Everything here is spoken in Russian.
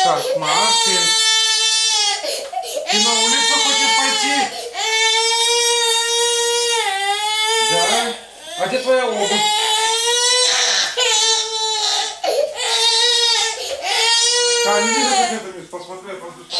Так, Мартин. Ты на улицу хочешь пойти? Да? А где твоя обувь? Иди за пакетами, посмотри, я пойду.